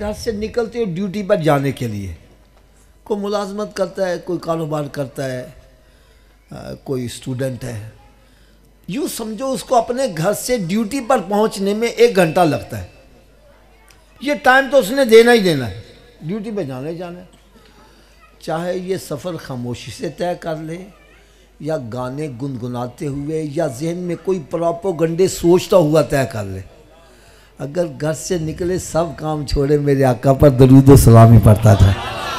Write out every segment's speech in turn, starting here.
گھر سے نکلتے ہو ڈیوٹی پر جانے کے لیے، کوئی ملازمت کرتا ہے، کوئی کاروبار کرتا ہے، کوئی اسٹوڈنٹ ہے، یوں سمجھو اس کو اپنے گھر سے ڈیوٹی پر پہنچنے میں 1 گھنٹہ لگتا ہے۔ یہ ٹائم تو اس نے دینا ہی دینا ہے، ڈیوٹی پہ جانا ہی جانا ہے، چاہے یہ سفر خاموشی سے طے کر لے یا گانے گنگناتے ہوئے یا ذہن میں کوئی پراپوگنڈے سوچتا ہوا طے کر لے۔ اگر گھر سے نکلے سب کام چھوڑے میرے آقا پر درود و سلام ہی پڑھتا جائے،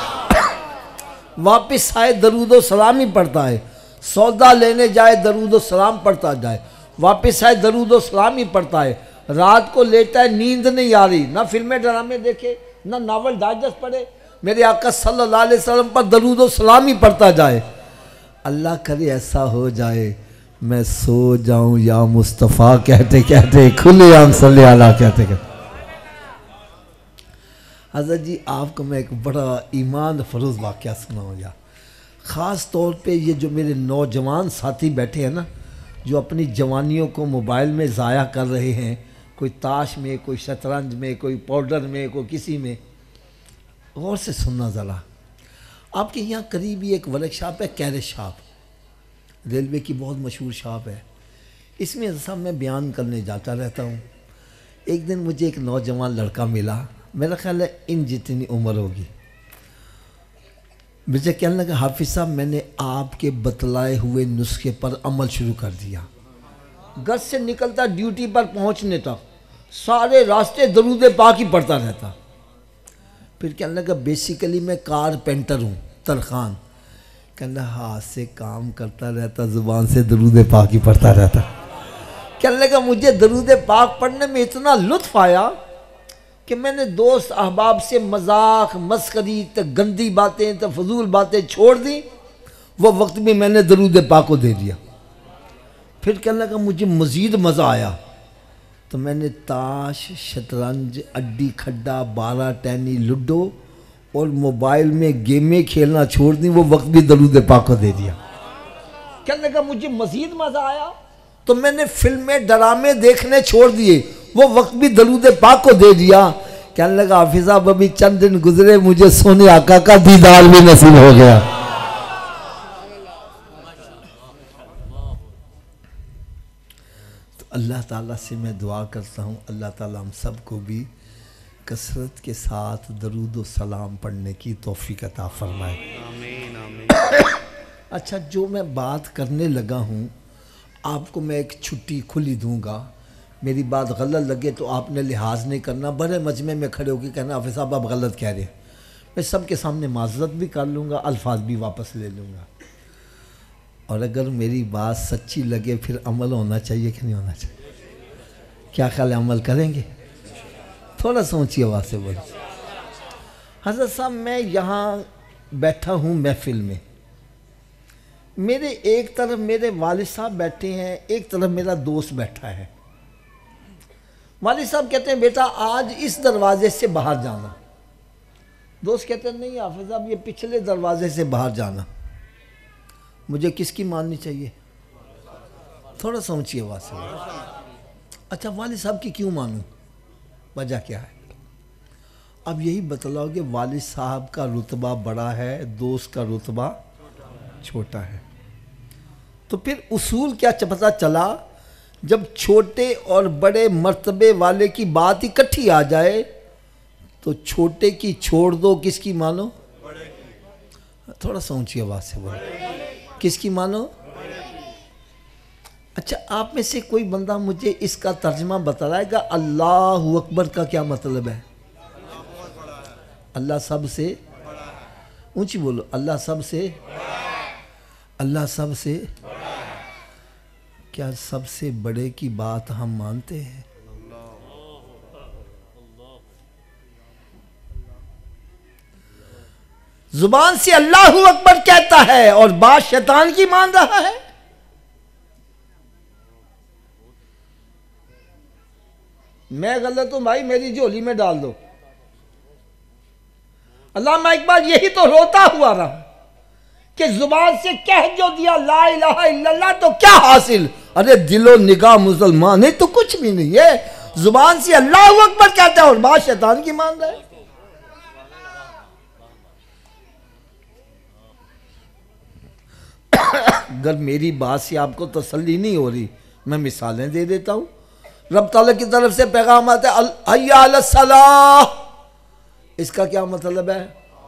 واپس آئے درود و سلام ہی پڑھتا ہے، سودا لینے جائے درود و سلام پڑھتا جائے، واپس آئے درود و سلام ہی پڑھتا ہے، رات کو لیٹا ہے نیند نہیں آ رہی، نہ فلمیں ڈرامے دیکھے نہ ناول ڈائجسٹ پڑھے، میرے آقا صلی اللہ علیہ وسلم پر درود و سلام ہی پڑھتا جائے۔ اللہ کرے ایسا ہو جائے میں سو جاؤں یا مصطفیٰ کہتے کہتے، کھلے عام صلی اللہ کہتے کہتے۔ حضرت جی آپ کو میں ایک بڑا ایمان فروز واقعہ سناؤں گا، خاص طور پہ یہ جو میرے نوجوان ساتھی بیٹھے ہیں نا، جو اپنی جوانیوں کو موبائل میں ضائع کر رہے ہیں، کوئی تاش میں، کوئی شطرنج میں، کوئی پاؤڈر میں، کوئی کسی میں، غور سے سننا ذرا۔ آپ کے یہاں قریب ہی ایک ورک شاپ ہے، کیرش شاپ، ریلوے کی بہت مشہور شاپ ہے، اس میں صاحب میں بیان کرنے جاتا رہتا ہوں۔ ایک دن مجھے ایک نوجوان لڑکا ملا، میرا خیال ہے ان جتنی عمر ہوگی، مجھے کہنے لگا حافظ صاحب میں نے آپ کے بتلائے ہوئے نسخے پر عمل شروع کر دیا، گھر سے نکلتا ڈیوٹی پر پہنچنے تک سارے راستے درود پاک ہی پڑھتا رہتا۔ پھر کہنے لگا بیسیکلی میں کارپینٹر ہوں، ترخان، کہنے لگا ہاتھ سے کام کرتا رہتا، زبان سے درود پاک ہی پڑھتا رہتا۔ کہنے لگا مجھے درود پاک پڑھنے میں اتنا لطف آیا کہ میں نے دوست احباب سے مذاق مسخری گندی باتیں فضول باتیں چھوڑ دی، وہ وقت بھی میں نے درود پاک کو دے دیا۔ پھر کہنے لگا مجھے مزید مزہ آیا تو میں نے تاش، شطرنج، اڈی کھڈا، 12 ٹینی، لڈو اور موبائل میں گیمیں کھیلنا چھوڑ دی، وہ وقت بھی درود پاک کو دے دیا۔ کہنے لگا مجھے مزید مزہ آیا تو میں نے فلمیں ڈرامے دیکھنے چھوڑ دیے، وہ وقت بھی درود پاک کو دے دیا۔ کہنے لگا حافظ صاحب ابھی چند دن گزرے مجھے سونے آقا کا دیدار بھی نصیب ہو گیا۔ تو اللہ تعالیٰ سے میں دعا کرتا ہوں اللہ تعالیٰ ہم سب کو بھی کثرت کے ساتھ درود و سلام پڑھنے کی توفیق عطا فرمائے۔ آمین آمین۔ اچھا جو میں بات کرنے لگا ہوں آپ کو میں ایک چھٹی کھلی دوں گا، میری بات غلط لگے تو آپ نے لحاظ نہیں کرنا، بڑے مجمع میں کھڑے ہو کے کہنا حافظ صاحب آپ غلط کہہ رہے ہیں، میں سب کے سامنے معذرت بھی کر لوں گا، الفاظ بھی واپس لے لوں گا، اور اگر میری بات سچی لگے پھر عمل ہونا چاہیے کہ نہیں ہونا چاہیے؟ کیا خیال ہے عمل کریں گے؟ تھوڑا سا اونچی آواز سے بولیں۔ حضرت صاحب میں یہاں بیٹھا ہوں محفل میں، میرے ایک طرف میرے والد صاحب بیٹھے ہیں، ایک طرف میرا دوست بیٹھا ہے۔ والد صاحب کہتے ہیں بیٹا آج اس دروازے سے باہر جانا، دوست کہتے ہیں نہیں حافظ صاحب یہ پچھلے دروازے سے باہر جانا۔ مجھے کس کی ماننی چاہیے؟ تھوڑا سا اونچی آواز سے۔ اچھا والد صاحب کی کیوں مانوں؟ وجہ کیا ہے؟ اب یہی بتلاؤ کہ والد صاحب کا رتبہ بڑا ہے، دوست کا رتبہ چھوٹا ہے، تو پھر اصول کیا پتہ چلا؟ جب چھوٹے اور بڑے مرتبے والے کی بات اکٹھی آ جائے تو چھوٹے کی چھوڑ دو، کس کی مانو؟ تھوڑا سا اونچی آواز سے بولو، کس کی مانو؟ اچھا آپ میں سے کوئی بندہ مجھے اس کا ترجمہ بتلائے گا اللہ اکبر کا کیا مطلب ہے؟ اللہ سب سے اونچی بولو، اللہ سب سے، اللہ سب سے، کیا سب سے بڑے کی بات ہم مانتے ہیں؟ زبان سے اللہ اکبر کہتا ہے اور بات شیطان کی مان رہا ہے۔ میں غلط ہوں بھائی میری جھولی میں ڈال دو۔ علامہ اقبال یہی تو روتا ہوا رہا کہ زبان سے کہہ جو دیا لا الہ الا اللہ تو کیا حاصل؟ ارے دل و نگاہ مسلمان نہیں تو کچھ بھی نہیں ہے، زبان سے اللہ اکبر کہتا ہے اور بات شیطان کی مان رہا ہے۔ اگر میری بات سے آپ کو تسلی نہیں ہو رہی میں مثالیں دے دیتا ہوں. رب تعالیٰ کی طرف سے پیغام آتا ہے حی علی الصلاۃ. اس کا کیا مطلب ہے؟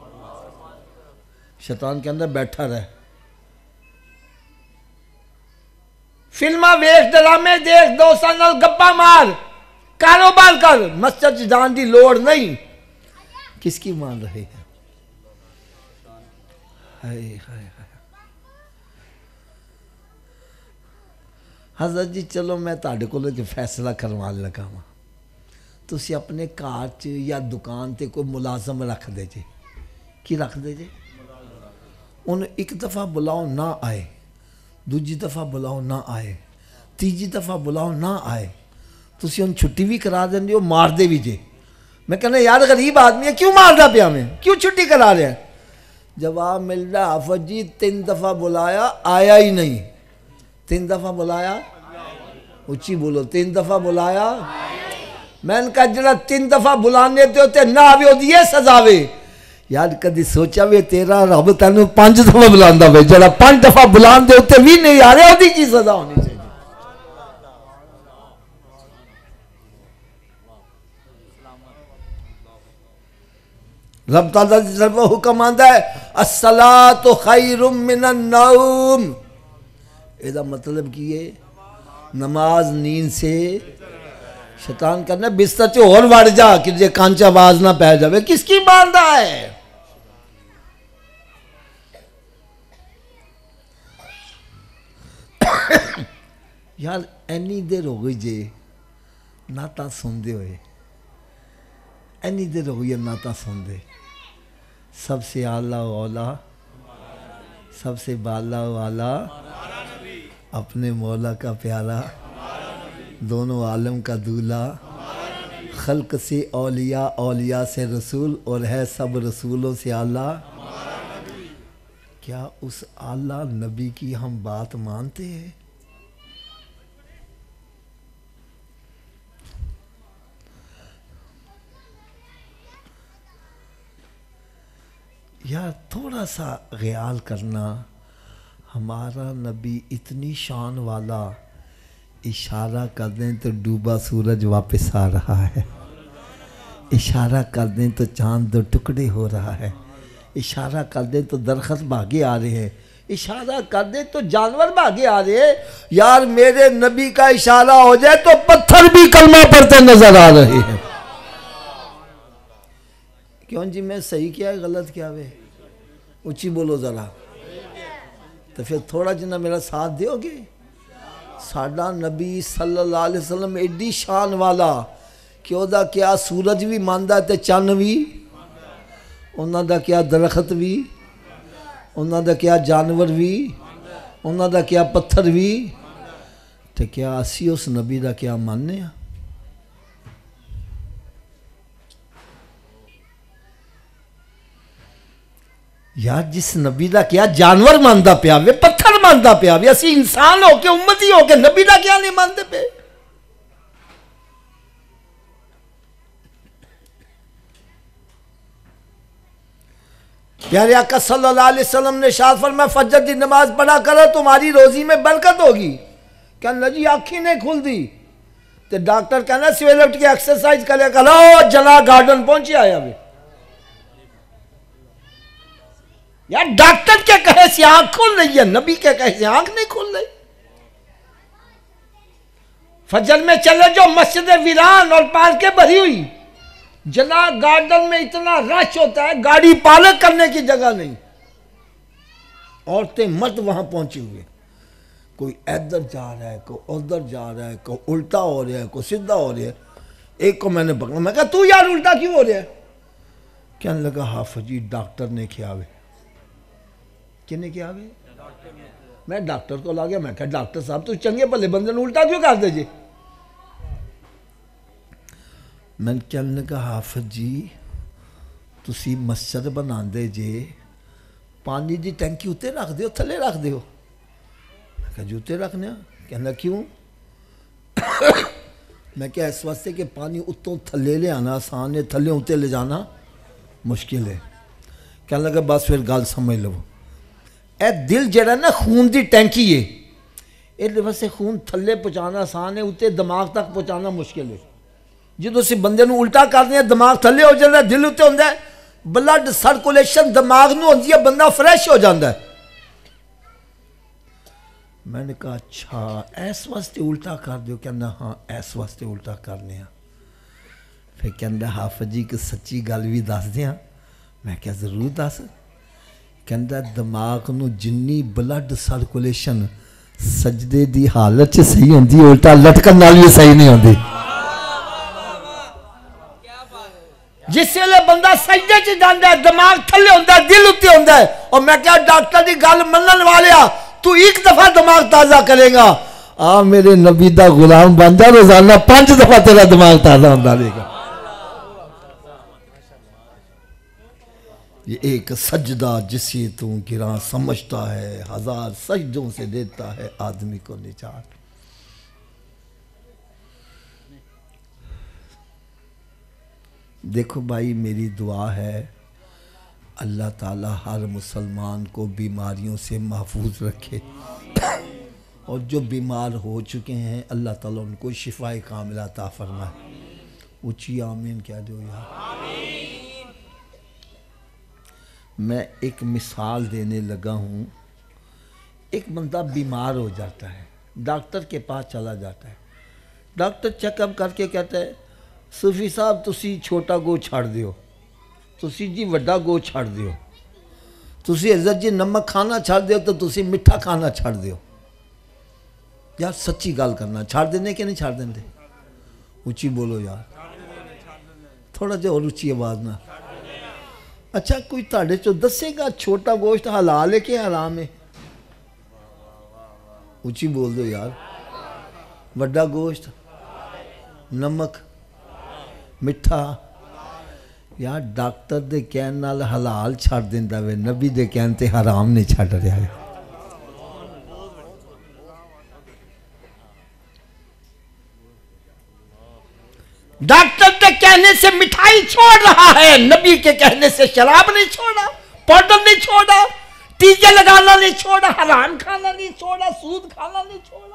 شیطان کے اندر بیٹھا رہے، فلمہ ویکھ، ڈرامے دیکھ، دوستاں نال گپا مار، کاروبار کر، مسجد جان دی لوڑ نہیں. کس کی مان رہے ہیں؟ ہائے ہائے. حضرت جی چلو میں تاڑے کو ایک فیصلہ کروانے لگا ہوں. تسی اپنے کار چ یا دکان تے کوئی ملازم رکھ دے جے. کی رکھ دے جے؟ انہیں ایک دفعہ بلاؤ نہ آئے، دوجی دفعہ بلاؤ نہ آئے، تیجی دفعہ بلاؤ نہ آئے، تسی ان چھٹی بھی کرا دیں ہو، مار دے بھی جے. میں کہنا یار غریب آدمی ہے، کیوں مار دا پیا میں، کیوں چھٹی کرا رہے ہیں؟ جواب مل رہا حافظ جی 3 دفعہ بلایا آیا ہی نہیں. 3 دفعہ بلایا، اچھی بولو، 3 دفعہ بلایا. میں نے کہا جڑا 3 دفعہ بلانے تے ہوتے نہ آوے ہو دیئے سزاوے. یار کدی سوچا وے تیرا رب تینوں 5 دفعہ بلاندا وے، جڑا 5 دفعہ بلان دے ہوتے بھی نہیں آ رہے ہو دی کی سزا ہونی چاہیے. رب تعالیٰ کی طرف حکم آندا ہے الصلاۃ خیر من النوم. ایدہ مطلب کی ہے نماز نیند سے. شیطان کہنا بستر چے اور وڑ جا کہ جے کانچ آواز نہ پہ جاوے. کس کی باندھا ہے؟ یار اینی دیر ہو گئی جے ناتا سن دے ہوئے، اینی دیر ہو گئی ہے ناتا سن دے. سب سے اعلیٰ و اولا، سب سے بالا والا، اپنے مولا کا پیارا، دونوں عالم کا دولہ، خلق سے اولیاء، اولیاء سے رسول، اور ہے سب رسولوں سے اعلیٰ. کیا اس اعلیٰ نبی کی ہم بات مانتے ہیں؟ یا تھوڑا سا خیال کرنا، ہمارا نبی اتنی شان والا، اشارہ کر دیں تو ڈوبا سورج واپس آ رہا ہے، اشارہ کر دیں تو چاند 2 ٹکڑے ہو رہا ہے، اشارہ کر دیں تو درخت بھاگے آ رہے ہیں، اشارہ کر دیں تو جانور بھاگے آ رہے ہیں. یار میرے نبی کا اشارہ ہو جائے تو پتھر بھی کلمہ پڑھتے نظر آ رہے ہیں. کیوں جی میں صحیح کیا ہے غلط کیا ہے؟ اچھی بولو ذرا. تو پھر تھوڑا جنہ میرا ساتھ دیو گے. ساڈا نبی صلی اللہ علیہ وسلم ایڈی شان والا کہ او دا کیا سورج بھی ماندا تے چن بھی، انہاں دا کیا درخت بھی، انہاں دا کیا جانور بھی، انہاں دا کیا پتھر بھی. تے کیا اسی اس نبی دا کیا ماننے ہیں؟ یار جس نبی دا کیا جانور ماندا پیا وے، پتھر ماندا پیا وے، اسی انسان ہو کے امتی ہو کے نبی دا کیا نہیں مانتے پے؟ پیارے آقا صلی اللہ علیہ وسلم نے ارشاد فرمایا فجر دی نماز پڑھا کرو تمہاری روزی میں برکت ہوگی. کہنا جی آنکھیں نہیں کھل دی. تو ڈاکٹر کہنا سویرے اٹھ کے ایکسرسائز کرے کرو، جلا گارڈن پہنچے آیا بھی. یار ڈاکٹر کے کہے سے آنکھ کھل رہی ہے، نبی کے کہے سے آنکھ نہیں کھل رہی. فجر میں چلے جو مسجد ویران اور پارکیں بھری ہوئی، جنا گارڈن میں اتنا رش ہوتا ہے گاڑی پارک کرنے کی جگہ نہیں. عورتیں مرد وہاں پہنچے ہوئے، کوئی ادھر جا رہا ہے، کوئی ادھر جا رہا ہے، کوئی الٹا ہو رہا ہے، کوئی سیدھا ہو رہا ہے. ایک کو میں نے پکڑا، میں کہا تو یار الٹا کیوں ہو رہا ہے؟ کہنے لگا حافظ جی ڈاکٹر نے کیا ہوئے. کنے کیا ہوئے؟ میں ڈاکٹر کو لا گیا. میں کہا ڈاکٹر صاحب تو چنگے بھلے بندے نے الٹا کیوں کر دے جی؟ میں نے کہنے لگا حافظ جی تسی مسجد بنا دے جے، پانی دی ٹینکی اتنے رکھ دیو تھلے رکھ دیو. میں کہا جو اتنے رکھنے ہیں. کہنا کیوں؟ میں کہا اس واسطے کہ پانی اتوں تھلے لے آنا آسان ہے، تھلے اتنے لے جانا مشکل ہے. کہنے لگا بس پھر گل سمجھ لو. اے دل جڑا نا خون دی ٹینکی ہے، یہ ویسے خون تھلے پہنچانا آسان ہے، اتنے دماغ تک پہنچانا مشکل ہے۔ جدو سے بندے نو الٹا کر دیا دماغ تھلے ہو جاتا ہے، دل اتنے ہوتا ہے، بلڈ سرکولیشن دماغ نو ہوتی ہے، بندہ فریش ہو جاتا ہے۔ میں نے کہا اچھا ایس واسطے الٹا کر دیو؟ کہنا ہاں ایس واسطے الٹا کرنے ہیں۔ پھر کہنا حافظ جی کہ سچی گل بھی دس دیا؟ میں کہا ضرور دس۔ کہنا دماغ نو جنی بلڈ سرکولیشن سجدے دی حالت چ صحیح ہوندی، الٹا لٹکن نال بھی صحیح نہیں ہوندی۔ جس ویلے بندہ سجدے چ جاندا ہے دماغ تھلے ہوندا ہے، دل اتتے ہوندا ہے، اور میں کہا ڈاکٹر دی گل منن والیا تو ایک دفعہ دماغ تازہ کرے گا، میرے نبی دا غلام بن جا، روزانہ 5 دفعہ تیرا دماغ تازہ ہوندا رہے گا۔ یہ ایک سجدہ جسے تو گراں سمجھتا ہے، 1000 سجدوں سے دیتا ہے آدمی کو نجات۔ دیکھو بھائی میری دعا ہے اللہ تعالی ہر مسلمان کو بیماریوں سے محفوظ رکھے، اور جو بیمار ہو چکے ہیں اللہ تعالیٰ ان کو شفاء کاملہ عطا فرمائے۔ اونچی آمین کہہ دو یار۔ میں ایک مثال دینے لگا ہوں۔ ایک بندہ بیمار ہو جاتا ہے، ڈاکٹر کے پاس چلا جاتا ہے، ڈاکٹر چیک اپ کر کے کہتا ہے صوفی صاحب تسی چھوٹا گو چھڑ دیو، تسی جی وڈا گو چھڑ دیو، تسی عزت جی نمک کھانا چھڑ دیو تو تسی مٹھا کھانا چھڑ دیو۔ یار سچی گال کرنا، چھڑ دینے کہ نہیں چھڑ دینے؟ اونچی بولو یار، تھوڑا جا اور اونچی آواز نہ۔ اچھا کوئی تاڑے چو دسے گا چھوٹا گوشت حلال ہے کہ حرام ہے؟ اونچی بول دو یار۔ وڈا گوشت، نمک، مٹھا، یار ڈاکٹر دے کہن نال حلال چھڑ دیندا وے، نبی دے کہن تے حرام نہیں چھڑ رہا ہے۔ ڈاکٹر کے کہنے سے مٹھائی چھوڑ رہا ہے، نبی کے کہنے سے شراب نہیں چھوڑا، پاؤڈر نہیں چھوڑا، ٹیکے لگانا نہیں چھوڑا، حرام کھانا نہیں چھوڑا، سود کھانا نہیں چھوڑا۔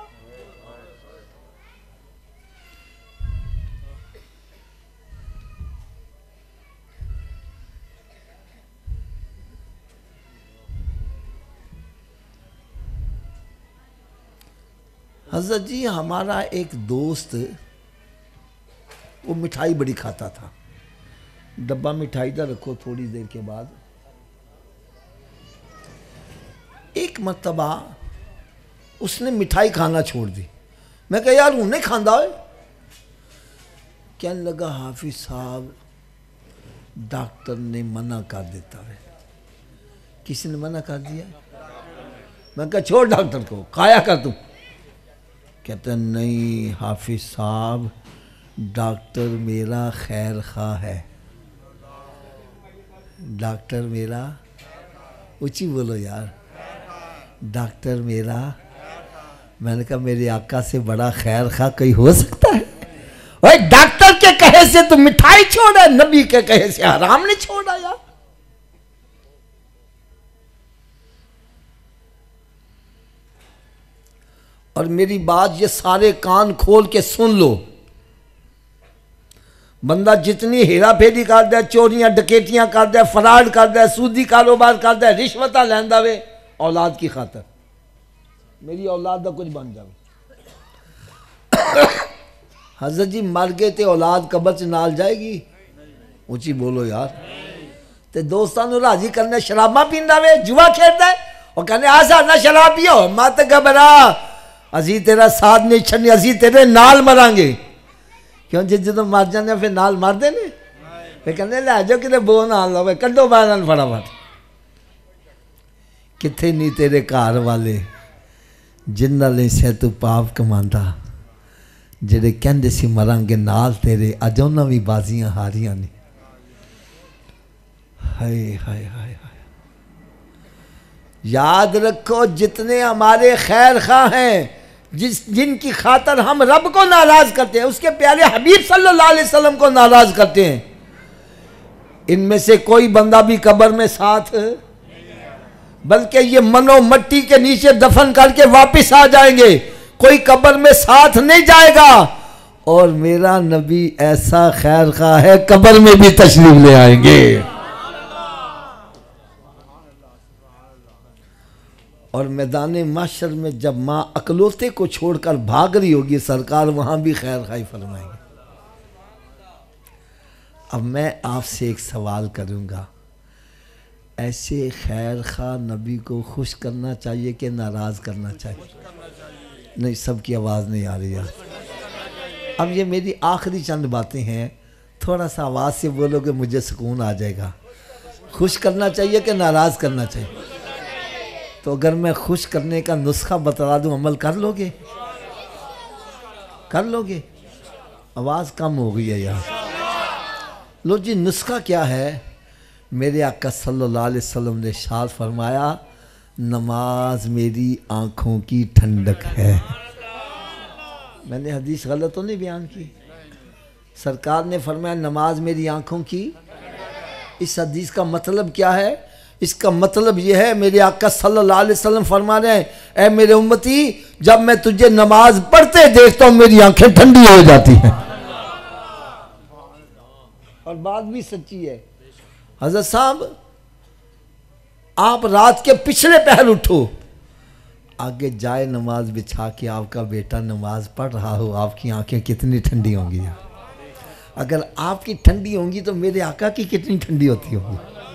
حضرت جی ہمارا ایک دوست وہ مٹھائی بڑی کھاتا تھا، ڈبہ مٹھائی دا رکھو، تھوڑی دیر کے بعد ایک مرتبہ اس نے مٹھائی کھانا چھوڑ دی۔ میں کہا یار انہیں نہیں کھاندہ ہوئے؟ کہنے لگا حافظ صاحب ڈاکٹر نے منع کر دیتا ہے۔ کسی نے منع کر دیا؟ میں کہا چھوڑ ڈاکٹر کو، کھایا کر تم۔ کہتا نہیں حافظ صاحب ڈاکٹر میرا خیر خواہ ہے، ڈاکٹر میرا، اونچی بولو یار، ڈاکٹر میرا، میں نے کہا میرے آقا سے بڑا خیر خواہ کوئی ہو سکتا ہے؟ اوہ ڈاکٹر کے کہے سے تو مٹھائی چھوڑا، نبی کے کہے سے حرام نہیں چھوڑا یار۔ اور میری بات یہ سارے کان کھول کے سن لو، بندہ جتنی ہیرا پھیری کر دے، چوریاں ڈکیٹیاں کر دے، فراڈ کر دے، سودی کاروبار کر دے، رشوتاں لیندا وے اولاد کی خاطر، میری اولاد دا کچھ بن جاوے۔ حضرت جی مر گئے تے اولاد قبر چ نال جائے گی؟ اونچی بولو یار۔ تے دوستانو راضی کرنے شراباں پیندا وے، جوا کھیلدا ہے، اور کہنے آسا نہ شراب پیو، مت گھبرا، اسی تیرا ساتھ نہیں چھڑنی، اسی تیرے نال مران گے۔ کیوں جی جدو مر جانے پھر نال مر دینے؟ پھر کہنے لے جو کتے بو نال لوے، کڈو باہران پھڑا پھٹ۔ کتھے نہیں تیرے کار والے جنہ لیں سے تو پاپ کماندا، جڑے کہندے سی مران گے نال تیرے، اج انہاں بھی بازیاں ہاریاں نے۔ ہائے ہائے ہائے ہائے، یاد رکھو جتنے ہمارے خیر خواہ ہیں، جن کی خاطر ہم رب کو ناراض کرتے ہیں، اس کے پیارے حبیب صلی اللہ علیہ وسلم کو ناراض کرتے ہیں، ان میں سے کوئی بندہ بھی قبر میں ساتھ بلکہ یہ منو مٹی کے نیچے دفن کر کے واپس آ جائیں گے، کوئی قبر میں ساتھ نہیں جائے گا، اور میرا نبی ایسا خیر خواہ ہے قبر میں بھی تشریف لے آئیں گے۔ اور میدان محشر میں جب ماں اکلوتے کو چھوڑ کر بھاگ رہی ہوگی، سرکار وہاں بھی خیر خواہی فرمائیں گے۔ اب میں آپ سے ایک سوال کروں گا، ایسے خیر خواہ نبی کو خوش کرنا چاہیے کہ ناراض کرنا چاہیے؟ نہیں، سب کی آواز نہیں آ رہی ہے۔ اب یہ میری آخری چند باتیں ہیں، تھوڑا سا آواز سے بولو کہ مجھے سکون آ جائے گا۔ خوش کرنا چاہیے کہ ناراض کرنا چاہیے؟ تو اگر میں خوش کرنے کا نسخہ بتا دوں، عمل کر لو گے؟ کر لو گے؟ آواز کم ہو گئی ہے یار۔ لو جی، نسخہ کیا ہے؟ میرے آقا صلی اللہ علیہ وسلم نے ارشاد فرمایا، نماز میری آنکھوں کی ٹھنڈک ہے۔ میں نے حدیث غلط تو نہیں بیان کی؟ سرکار نے فرمایا نماز میری آنکھوں کی۔ اس حدیث کا مطلب کیا ہے؟ اس کا مطلب یہ ہے، میرے آقا صلی اللہ علیہ وسلم فرما رہے ہیں، اے میرے امتی، جب میں تجھے نماز پڑھتے دیکھتا ہوں میری آنکھیں ٹھنڈی ہو جاتی ہیں۔ اور بات بھی سچی ہے۔ حضرت صاحب، آپ رات کے پچھلے پہر اٹھو، آگے جائے نماز بچھا کے آپ کا بیٹا نماز پڑھ رہا ہو، آپ کی آنکھیں کتنی ٹھنڈی ہوں گی؟ اگر آپ کی ٹھنڈی ہوں گی تو میرے آقا کی کتنی ٹھنڈی ہوتی ہوگی؟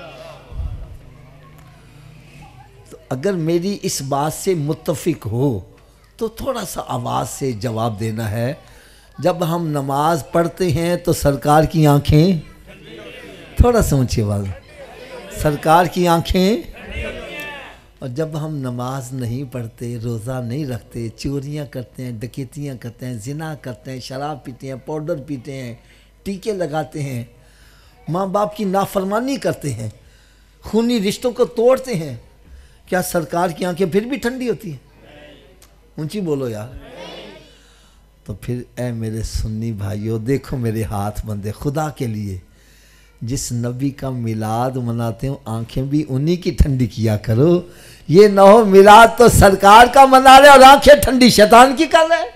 تو اگر میری اس بات سے متفق ہو تو تھوڑا سا آواز سے جواب دینا ہے۔ جب ہم نماز پڑھتے ہیں تو سرکار کی آنکھیں، تھوڑا سا اونچی آواز، سرکار کی آنکھیں، اور جب ہم نماز نہیں پڑھتے، روزہ نہیں رکھتے، چوریاں کرتے ہیں، ڈکیتیاں کرتے ہیں، زنا کرتے ہیں، شراب پیتے ہیں، پاؤڈر پیتے ہیں، ٹیکے لگاتے ہیں، ماں باپ کی نافرمانی کرتے ہیں، خونی رشتوں کو توڑتے ہیں، کیا سرکار کی آنکھیں پھر بھی ٹھنڈی ہوتی ہیں؟ اونچی بولو یار۔ تو پھر اے میرے سنی بھائیو، دیکھو میرے ہاتھ بندے، خدا کے لیے جس نبی کا میلاد مناتے ہوں آنکھیں بھی انہی کی ٹھنڈی کیا کرو۔ یہ نہ ہو میلاد تو سرکار کا منا رہے اور آنکھیں ٹھنڈی شیطان کی کر رہے۔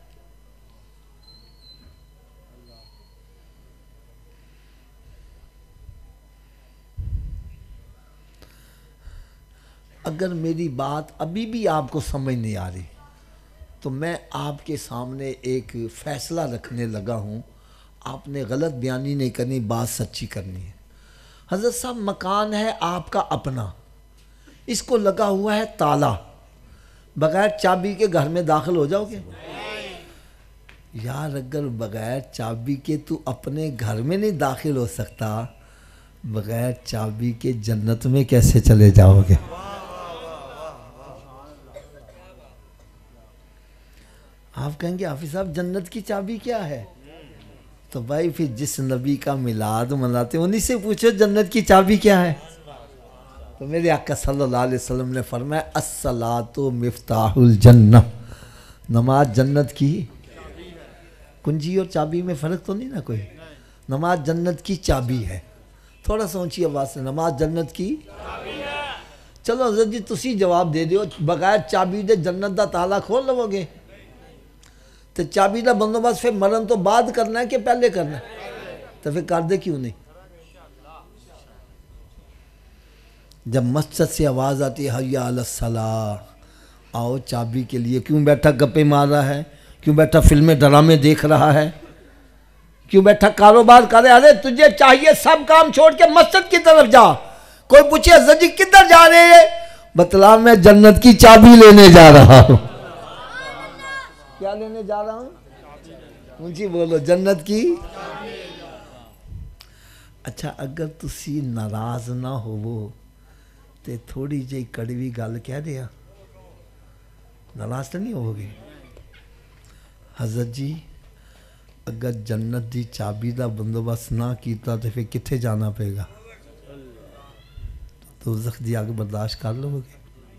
اگر میری بات ابھی بھی آپ کو سمجھ نہیں آ رہی تو میں آپ کے سامنے ایک فیصلہ رکھنے لگا ہوں، آپ نے غلط بیانی نہیں کرنی، بات سچی کرنی ہے۔ حضرت صاحب، مکان ہے آپ کا اپنا، اس کو لگا ہوا ہے تالا، بغیر چابی کے گھر میں داخل ہو جاؤ گے؟ یار اگر بغیر چابی کے تو اپنے گھر میں نہیں داخل ہو سکتا، بغیر چابی کے جنت میں کیسے چلے جاؤ گے؟ آپ کہیں گے حافظ صاحب جنت کی چابی کیا ہے؟ تو بھائی پھر جس نبی کا میلاد مناتے انہی سے پوچھو جنت کی چابی کیا ہے۔ تو میرے آقا صلی اللہ علیہ وسلم نے فرمایا الصلاۃ مفتاح الجنہ، نماز جنت کی کنجی، اور چابی میں فرق تو نہیں نا کوئی؟ نماز جنت کی چابی ہے۔ تھوڑا سا اونچی آواز سے، نماز جنت کی چابی ہے۔ چلو حضرت جی تسی جواب دے دیو، بغیر چابی دے جنت دا تالا کھول لو گے؟ تو چابی دا بندوبست پھر مرن تو بعد کرنا ہے کہ پہلے کرنا ہے؟ تو پھر کر دے کیوں نہیں؟ جب مسجد سے آواز آتی ہے حی علی الصلاۃ، آؤ چابی کے لیے، کیوں بیٹھا گپے مار رہا ہے؟ کیوں بیٹھا فلمیں ڈرامے دیکھ رہا ہے؟ کیوں بیٹھا کاروبار کر رہا ہے؟ ارے تجھے چاہیے سب کام چھوڑ کے مسجد کی طرف جا۔ کوئی پوچھے حضرت جی کدھر جا رہے ہیں؟ بتلا میں جنت کی چابی لینے جا رہا ہوں۔ کیا لینے جا رہا ہوں؟ اونچی بولو، جنت کی۔ اچھا اگر تسی ناراض نہ ہوو تے تھوڑی جی کڑوی گل کہہ دیا، ناراض تو نہیں ہوگی؟ حضرت جی اگر جنت دی چابی دا بندوبست نہ کیتا تو پھر کتھے جانا پے گا؟ دوزخ دی آگ برداشت کر لو گے؟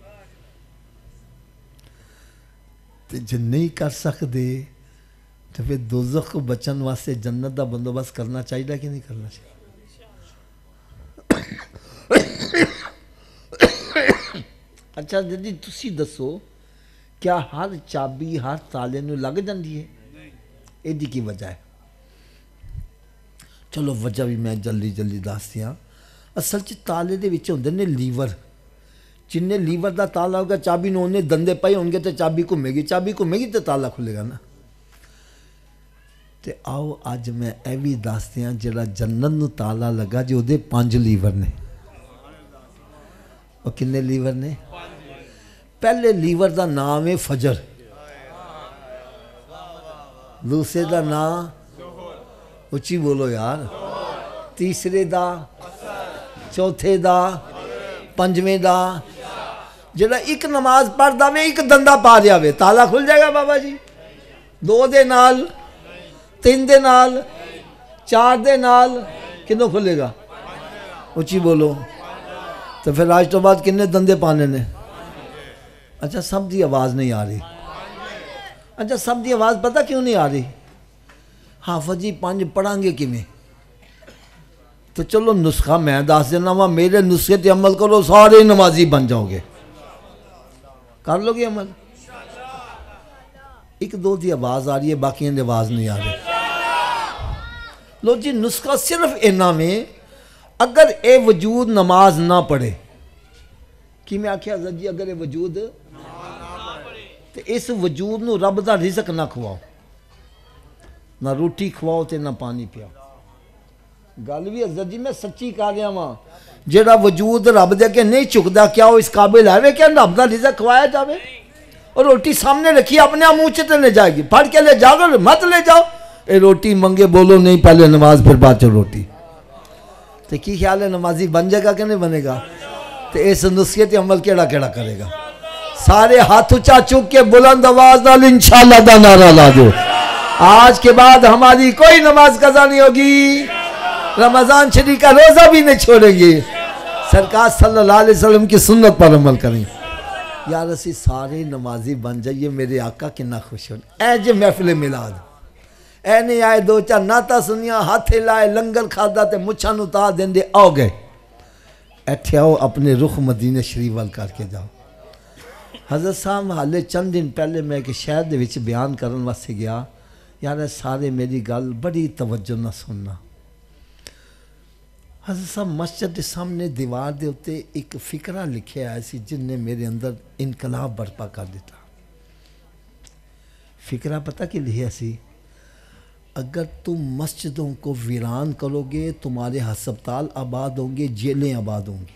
تو جو نہیں کر سکتے تو پھر دوزخ کو بچن واسطے جنت دا بندوبست کرنا چاہیے کہ نہیں کرنا چاہیے؟ اچھا جی تسی دسو کیا ہر چابی ہر تالے نو لگ جاندی ہے؟ ایدی کی وجہ ہے؟ چلو وجہ بھی میں جلدی جلدی دس دیاں. اصل چ تالے دے وچ ہوندے نے لیور. جن لیور دا تالا ہوگا چابی نو انہیں دندے پائے ہوں گے تو چابی گھومے گی تو تالا کھلے گا نا. تے آؤ اج میں اے بھی دس دیاں جڑا جنت نو تالا لگا جو دے 5 لیور نے. اور کنے لیور نے؟ پہلے لیور دا نام ہے فجر، دوسرے دا نام اچھی بولو یار، تیسرے دا، چوتھے دا، پنجویں دا. جڑا ایک نماز پڑھ دا وے ایک دندہ پا دیا وے تالا کھل جائے گا بابا جی. 2 دے نال، 3 دے نال، 4 دے نال کنوں کھلے گا؟ اچھی بولو. تو پھر آج تو بعد کنے دندے پانے نے؟ اچھا سب دی آواز نہیں آ رہی. اچھا سب دی آواز پتہ کیوں نہیں آ رہی؟ حافظ جی 5 پڑھاں گے کیویں؟ تو چلو نسخہ میں دس دینا وا، میرے نسخے تے عمل کرو سارے نمازی بن جاؤ گے. کر لو گے عمل؟ 1-2 دی آواز آ رہی ہے، باقیاں دی آواز نہیں آ رہی. لو جی نسخہ صرف اینا میں اگر اے وجود نماز نہ پڑھے، کی میں آکھیا حضرت جی اگر اے وجود تو اس وجود نو رب دا رزق نہ کھواؤ، نہ روٹی کھواؤ تے نہ پانی پیاؤ. گل بھی حضرت جی میں سچی کہہ رہا ہاں، جیڑا وجود رب دے کے نہیں چکدا کیا وہ اس قابل ہے کہ رب دا رزق کھوایا جاوے؟ اور روٹی سامنے رکھی اپنے منہ چ تے لے جائے گی، پھڑ کے لے جاؤ مت لے جاؤ. اے روٹی منگے بولو نہیں، پہلے نماز پھر بعد چ روٹی. تو کی خیال ہے نمازی بن جائے گا کہ نہیں بنے گا؟ تو اس نسخے تے عمل کیڑا کیڑا کرے گا؟ سارے ہاتھ اونچا چک کے بلند آواز نال انشاءاللہ دا نعرہ لا دو. آج کے بعد ہماری کوئی نماز قضا نہیں ہوگی، رمضان شریف کا روزہ بھی نہیں چھوڑیں گے، سرکار صلی اللہ علیہ وسلم کی سنت پر عمل کریں. یار اسی سارے نمازی بن جائیے، میرے آقا کنا خوش ہو. اے جے محفل میلاد، اے نہیں آئے 2-4 نعتاں سنیاں، ہاتھ لائے، لنگر کھادا تے مچھاں نوں تا دیندے آؤ گئے. ایتھے آؤ اپنے رخ مدینہ شریف وال کر کے جاؤ. حضرت صاحب حالے چند دن پہلے میں ایک شہر دے وچ بیان کرن واسطے گیا. یار سارے میری گل بڑی توجہ نہ سننا. حضرت صاحب مسجد کے سامنے دیوار دے اتے ایک فکرہ لکھے آئے سی جن نے میرے اندر انقلاب برپا کر دیتا. فکرہ پتہ کی لکھا سی؟ اگر تم مسجدوں کو ویران کرو گے تمہارے ہسپتال آباد ہوں گے، جیلیں آباد ہوں گی.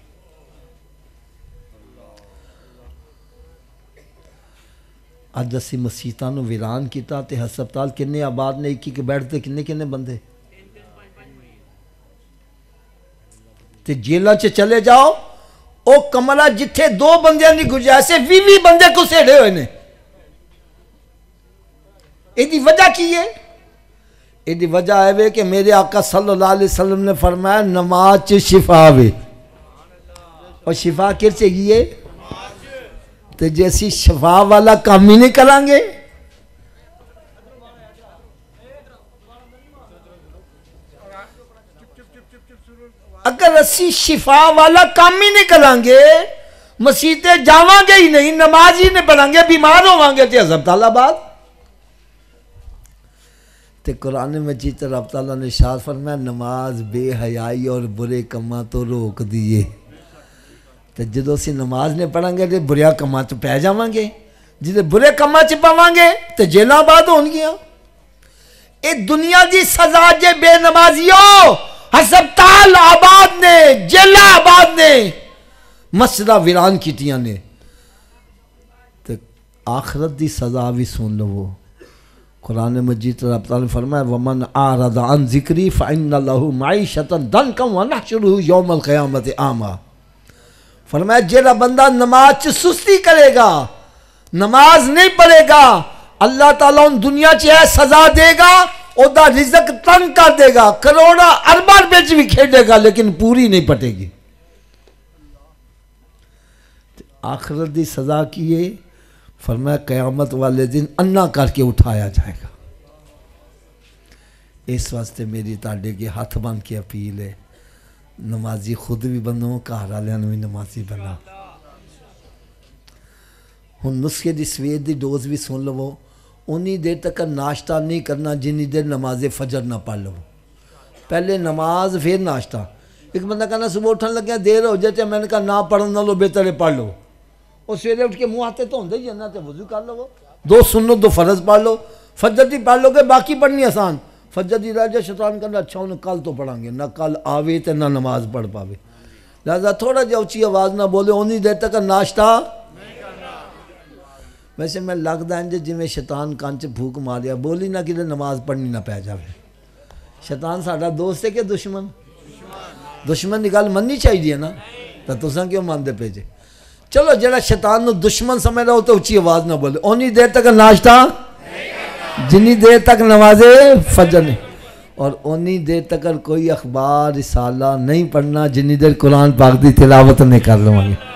اج اسی مسیتاں نو ویران کیتا تے ہسپتال کنے آباد نے، ایک بیڈ تے کنے بندے. تے جیلہ چ چلے جاؤ او کمرہ جتھے 2 بندیاں دی گنجائش سے 20 بندے گھسیڑے ہوئے نے. ایدی وجہ کی ہے؟ ایدی وجہ ہے کہ میرے آقا صلی اللہ علیہ وسلم نے فرمایا نماز چ شفا وے. اور شفا کر سے گی ہے تو جیسی شفا والا کام ہی نہیں کریں گے. اگر اسی شفا والا کام ہی نہیں کریں گے، مسیطے جاواں گے ہی نہیں، نماز ہی نہیں پڑھیں گے، بیمار ہوواں گے تے ہسپتال آباد. تے قرآن مجید رب تعالیٰ نے ارشاد فرمایا نماز بے حیائی اور برے کماں تو روک دیے. تے جدوں اسی نماز نہیں پڑھیں گے تے برے کماں چ پہ جاواں گے، جدے برے کماں چ پاواں گے تے جیلاں آباد ہون گیاں. اے دنیا دی سزا جے بے نمازیوں، ہسپتال آباد نے، جیلہ آباد نے، مسجدہ ویران کیتیاں نے. تے آخرت دی سزا بھی سن لو. قرآن مجید رب تعالیٰ نے فرمایا وَمَنْ أَعْرَضَ عَنْ ذِكْرِي فَإِنَّ لَهُ مَعِيشَةً ضَنْكًا وَنَحْشُرُهُ يَوْمَ الْقِيَامَةِ أَعْمَى. فرمایا جیڑا بندہ نماز چ سستی کرے گا، نماز نہیں پڑھے گا، اللہ تعالیٰ ان دنیا چ ہے سزا دے گا، او دا رزق تنگ کر دے گا، کروڑا ارباں روپے چ بھی کھیڑے گا لیکن پوری نہیں پٹے گی. آخرت دی سزا کیے؟ فرمایا قیامت والے دن انا کر کے اٹھایا جائے گا. اس واسطے میری تاڑے کے ہاتھ بن کے اپیل ہے، نمازی خود بھی بنو، گھر والوں بھی نمازی بنا. ہوں نسخے دی سویر دی ڈوز بھی سن لو، انی دیر تک ناشتہ نہیں کرنا جنی دیر نماز فجر نہ پڑھ لو، پہلے نماز پھر ناشتہ۔ ایک بندہ کہنا صبح اٹھن لگیا دیر ہو جائے، میں نے کہا نہ پڑھن نہ لو، بہتر ہے پڑھ لو۔ اور سویرے اٹھ کے منہ ہاتھے تو ہوندے ہی ہے نا، تے وضو کر لو، دو سنت دو فرض پڑھ لو، فجر دی پڑھ لو گے، باقی پڑھنی آسان۔ فجر دی رہ جائے شیطان کہنا اچھا انہیں کل تو پڑھیں گے، نہ کل آوے تے نہ نماز پڑھ پاوے، لہذا تھوڑا جہا اچھی آواز نہ بولے، اونی دیر تک ناشتہ نہیں کرنا۔ ویسے میں لگتا ہے جی میں شیطان کان چ پھوک ماریا، بولی نہ کہ نماز پڑھنی نہ پہ جاوے۔ شیطان ساڈا دوست ہے کہ دشمن؟ دشمن کی گل مننی چاہیے نا، تو تساں کیوں مانتے پے جے؟ چلو جڑا شیطان نو دشمن سمجھ رہا ہو تو اچھی آواز نہ بولے، اونی دیر تک ناشتہ جنی دیر تک نماز فجر نہیں، اور اونی دیر تک کوئی اخبار رسالہ نہیں پڑھنا جنی دیر قرآن پاک دی تلاوت نہیں کر لوں گے۔